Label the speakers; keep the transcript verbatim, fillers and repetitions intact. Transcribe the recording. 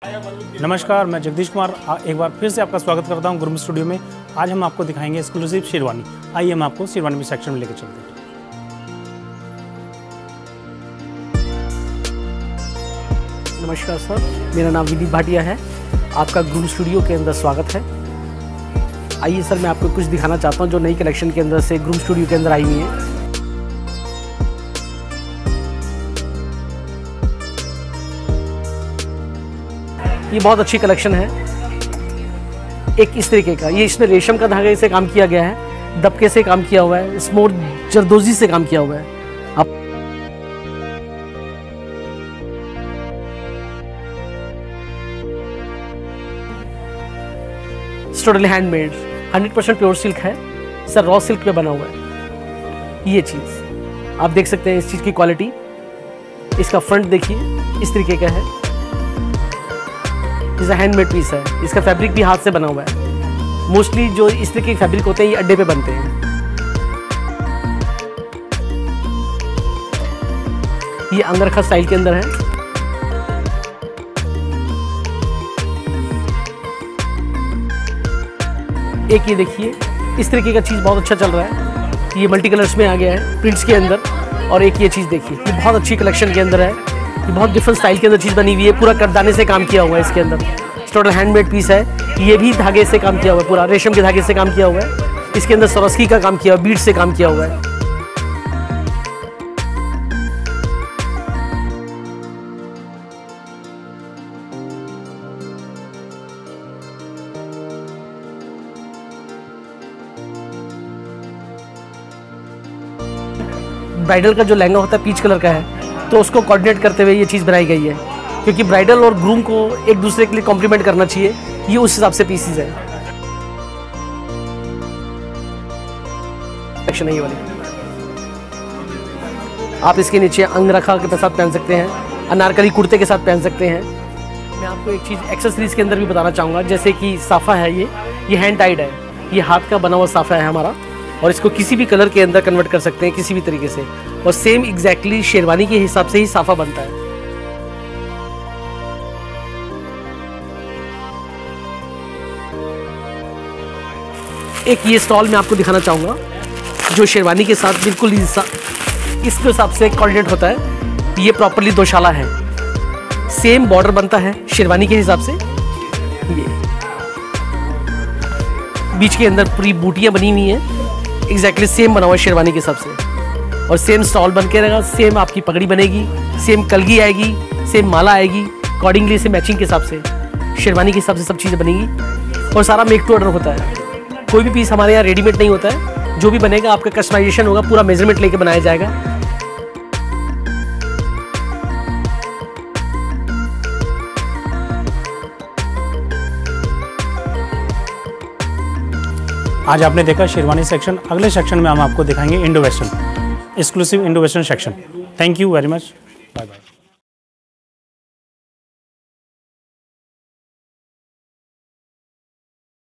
Speaker 1: नमस्कार, मैं जगदीश कुमार एक बार फिर से आपका स्वागत करता हूं गुरमुख स्टूडियो में। आज हम आपको दिखाएंगे एक्सक्लूसिव शेरवानी। आइए हम आपको शेरवानी सेक्शन में लेकर चलते हैं।
Speaker 2: नमस्कार सर, मेरा नाम विनीत भाटिया है। आपका गुरमुख स्टूडियो के अंदर स्वागत है। आइए सर, मैं आपको कुछ दिखाना चाहता हूं जो नई कलेक्शन के अंदर से गुरमुख स्टूडियो के अंदर आई हुई है। ये बहुत अच्छी कलेक्शन है। एक इस तरीके का, ये इसमें रेशम का धागे से काम किया गया है, दबके से काम किया हुआ है, स्मोर जरदोजी से काम किया हुआ है। आप totally handmade, hundred percent pure silk है सर, रॉ सिल्क पे बना हुआ है। ये चीज आप देख सकते हैं, इस चीज की क्वालिटी। इसका फ्रंट देखिए, इस तरीके का है। इस हैंडमेड पीस है। इसका फैब्रिक भी हाथ से बना हुआ है। मोस्टली जो इस तरह के फैब्रिक होते हैं ये अड्डे पे बनते हैं। ये अंगरखा स्टाइल के अंदर है। एक ये देखिए, इस तरीके का चीज बहुत अच्छा चल रहा है। ये मल्टी कलर्स में आ गया है प्रिंट्स के अंदर। और एक ये चीज देखिए, ये बहुत अच्छी कलेक्शन के अंदर है। ये बहुत डिफरेंट स्टाइल के अंदर चीज़ बनी हुई है। पूरा करदाने से काम किया हुआ है इसके अंदर। टोटल हैंडमेड पीस है। ये भी धागे से काम किया हुआ है, पूरा रेशम के धागे से काम किया हुआ है। इसके अंदर सरोस्की का काम किया हुआ है, बीड से काम किया हुआ है। ब्राइडल का जो लहंगा होता है पीच कलर का है, तो उसको कोऑर्डिनेट करते हुए ये चीज़ बनाई गई है, क्योंकि ब्राइडल और ग्रूम को एक दूसरे के लिए कॉम्प्लीमेंट करना चाहिए। ये उस हिसाब से पीसीज है। सेक्शन है ये वाली। आप इसके नीचे अंगरखा के साथ पहन सकते हैं, अनारकली कुर्ते के साथ पहन सकते हैं। मैं आपको एक चीज़ एक्सेसरीज के अंदर भी बताना चाहूँगा, जैसे कि साफ़ा है। ये ये हैंड टाइड है। ये हाथ का बना हुआ साफ़ा है हमारा, और इसको किसी भी कलर के अंदर कन्वर्ट कर सकते हैं, किसी भी तरीके से। और सेम एग्जैक्टली शेरवानी के हिसाब से ही साफा बनता है। एक ये स्टॉल मैं आपको दिखाना चाहूंगा जो शेरवानी के साथ बिल्कुल इसके हिसाब से कोऑर्डिनेट होता है। ये प्रॉपरली दोशाला है। सेम बॉर्डर बनता है शेरवानी के हिसाब से। ये बीच के अंदर पूरी बूटियां बनी हुई हैं, एग्जैक्टली सेम बना हुआ है शेरवानी के हिसाब से। और सेम स्टॉल बन के रहेगा, सेम आपकी पगड़ी बनेगी, सेम कलगी आएगी, सेम माला आएगी। अकॉर्डिंगली से मैचिंग के हिसाब से शेरवानी के हिसाब से सब चीज़ें बनेगी। और सारा मेक टू ऑर्डर होता है। कोई भी पीस हमारे यहाँ रेडीमेड नहीं होता है। जो भी बनेगा आपका कस्टमाइजेशन होगा, पूरा मेजरमेंट लेके बनाया जाएगा।
Speaker 1: आज आपने देखा शेरवानी सेक्शन। अगले सेक्शन में हम आपको दिखाएंगे Indo western, exclusive Indo western section. Thank you very much. Bye bye.